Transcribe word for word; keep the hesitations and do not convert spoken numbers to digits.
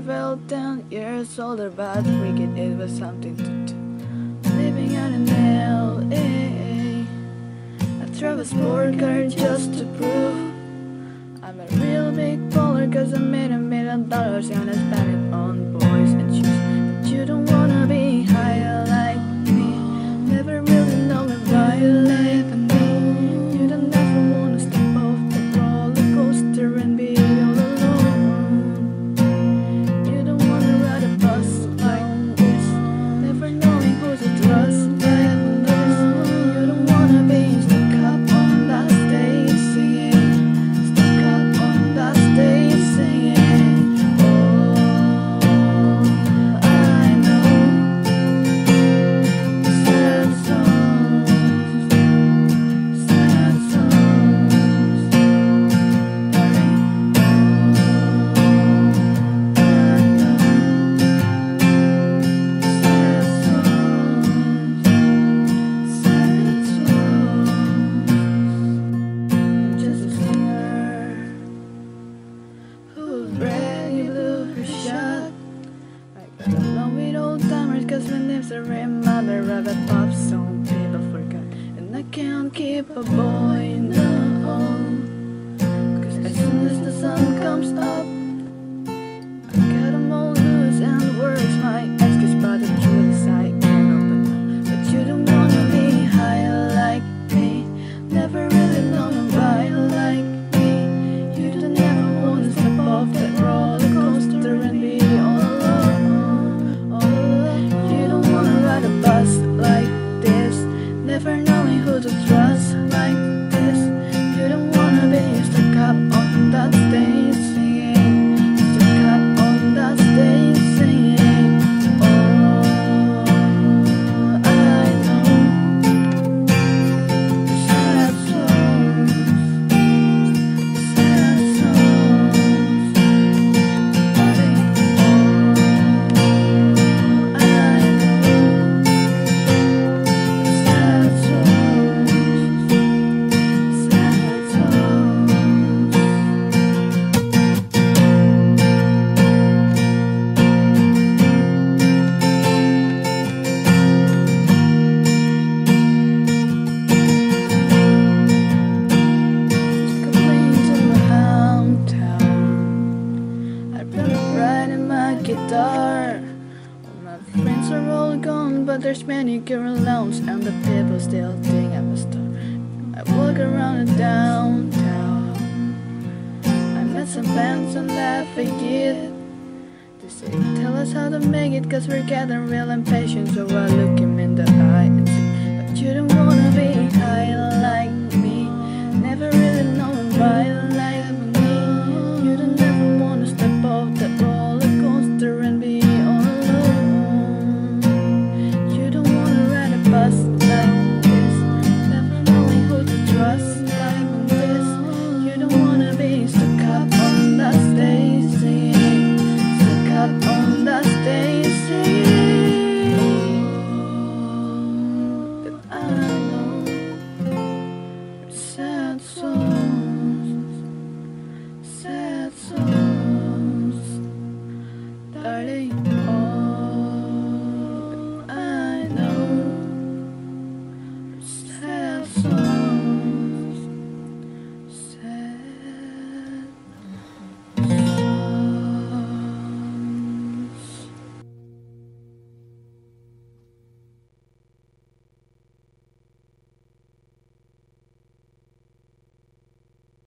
felt ten years older, but freaking it was something to do. Living out in L A, I drove a sport car just to prove I'm a real big baller, cause I made a million dollars and I spent it on boys and shoes. But you don't wanna be high like me, never really know me right like me. You don't ever wanna step off the roller coaster and be all alone. You don't wanna ride a bus like this, never knowing who to trust like this. You don't wanna be stuck up on that stage singing, stuck up on that stage singing. Oh, I know sad songs, sad songs, darling. Oh, I know sad songs, sad songs. I'm just a singer who will brag you blew her shot. I got along with old timers, cause my name's a mother of a pop song people forgot. And I can't keep a boy, no, cause as soon as the sun comes up, I got 'em all loose and works my ex, cause by the truth I can't open up. But you don't wanna be high like me, never really known why like me. You don't ever wanna step off that roller coaster and be all alone, all alone. You don't wanna ride a bus like this, never knowing who to trust like this. You don't wanna be stuck up on that stage singing, stuck up on that stage singing. Oh, I know sad songs, sad songs, darling. Oh, I know sad songs, sad songs. Coming to my hometown, I really riding my guitar. All my friends are all gone, but there's many girl lounge, and the people still think I'm a star. I walk around the downtown, I met some bands and laugh again. They say, tell us how to make it, cause we're getting real impatient. So I look him in the eye and say, but you don't wanna be high like me, never really know why like me. You don't ever wanna step off that roller coaster and be all alone. You don't wanna ride a bus like this, never knowing who to trust like this. You don't wanna be stuck up on that stage singing, stuck up on that stage singing. But I know sad songs, sad songs, darling.